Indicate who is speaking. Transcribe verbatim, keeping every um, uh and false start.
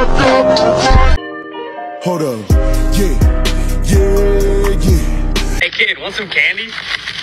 Speaker 1: Hold up, yeah, yeah, yeah.
Speaker 2: Hey kid, want some candy?